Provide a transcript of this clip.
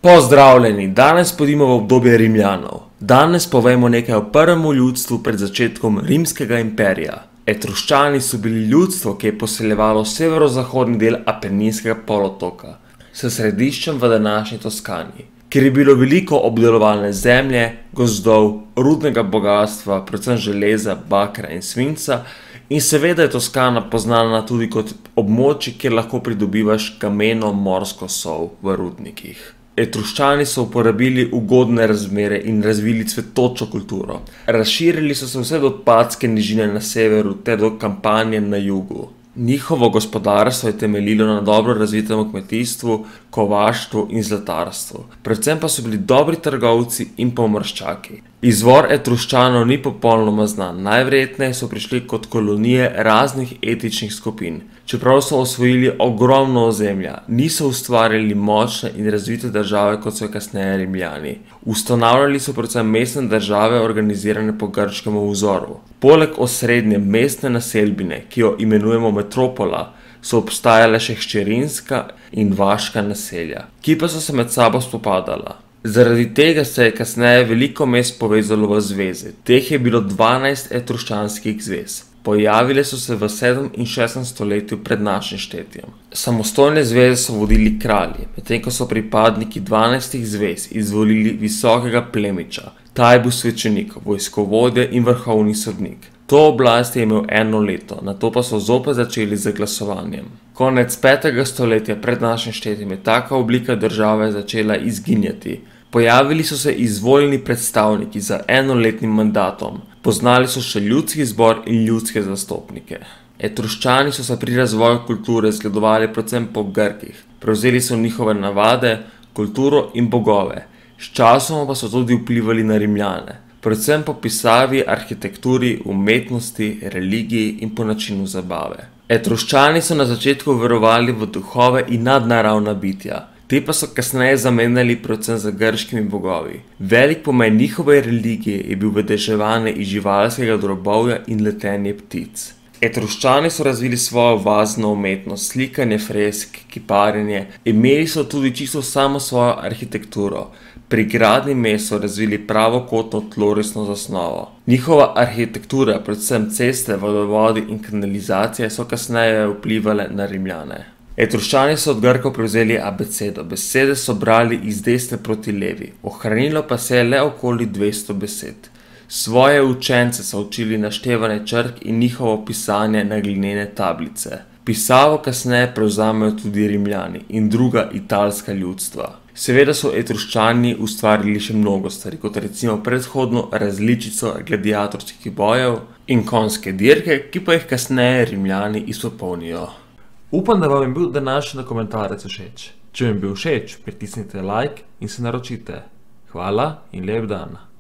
Pozdravljeni, danes pojdimo v obdobje Rimljanov. Danes povemo nekaj o prvem ljudstvu pred začetkom Rimskega imperija. Etruščani so bili ljudstvo, ki je poseljevalo severozahodni del Apeninskega polotoka, s središčem v današnji Toskani, kjer je bilo veliko obdelovalne zemlje, gozdov, rudnega bogastva, predvsem železa, bakra in svinca, in seveda je Toskana poznana tudi kot območje, kjer lahko pridobivaš kameno morsko sol v rudnikih. Etruščani so uporabili ugodne razmere in razvili cvetočo kulturo. Razširili so se vse do Patske nižine na severu ter do Kampanje na jugu. Njihovo gospodarstvo je temeljilo na dobro razvitem kmetijstvu, kovaštvu in zlatarstvu. Predvsem pa so bili dobri trgovci in pomorščaki. Izvor Etruščanov ni popolnoma znan, najverjetneje so prišli kot kolonije raznih etničnih skupin. Čeprav so osvojili ogromno ozemlja, niso ustvarjali močne in razvite države, kot so kasneje Rimljani. Ustanavljali so predvsem mestne države, organizirane po grškem vzoru. Poleg osrednje mestne naselbine, ki jo imenujemo metropola, so obstajale še hčerinska in vaška naselja, ki pa so se med sabo spopadala. Zaradi tega se je kasneje veliko mest povezalo v zveze. Teh je bilo 12 etruščanskih zvez. Pojavile so se v 7. in 6. stoletju pred našim štetjem. Samostojne zveze so vodili kralji, medtem ko so pripadniki 12 zvez izvolili visokega plemiča. Ta je bil svečenik, vojskovodja in vrhovni sodnik. To oblast je imel 1 leto, nato pa so zopet začeli z glasovanjem. Konec 5. stoletja pred našim štetjem je taka oblika države začela izginjati. Pojavili so se izvoljeni predstavniki za 1-letnim mandatom. Poznali so še ljudski zbor in ljudske zastopnike. Etruščani so se pri razvoju kulture zgledovali predvsem po Grkih. Prevzeli so njihove navade, kulturo in bogove. Sčasoma pa so tudi vplivali na Rimljane. Predvsem po pisavi, arhitekturi, umetnosti, religiji in po načinu zabave. Etruščani so na začetku verovali v duhove in nadnaravna bitja. Te pa so kasneje zamenjali predvsem za grškimi bogovi. Velik pomen njihove religije je bil vedeževanje iz živalskega drobovja in letenje ptic. Etruščani so razvili svojo vazno umetnost, slikanje fresk, kiparjenje, imeli so tudi čisto samo svojo arhitekturo. Pri gradnji mest so razvili pravokotno tlorisno zasnovo. Njihova arhitektura, predvsem ceste, vodovodi in kanalizacije, so kasneje vplivale na Rimljane. Etruščani so od Grkov prevzeli abecedo, besede so brali iz desne proti levi, ohranilo pa se je le okoli 200 besed. Svoje učence so učili naštevanje črk in njihovo pisanje na glinene tablice. Pisavo kasneje prevzamejo tudi Rimljani in druga italska ljudstva. Seveda so Etruščani ustvarili še mnogo stvari, kot recimo predhodno različico gladiatorskih bojev in konjske dirke, ki pa jih kasneje Rimljani izpopolnijo. Upam, da vam je bil današnji dokumentarec všeč. Če vam je bil všeč, pritisnite like in se naročite. Hvala in lep dan.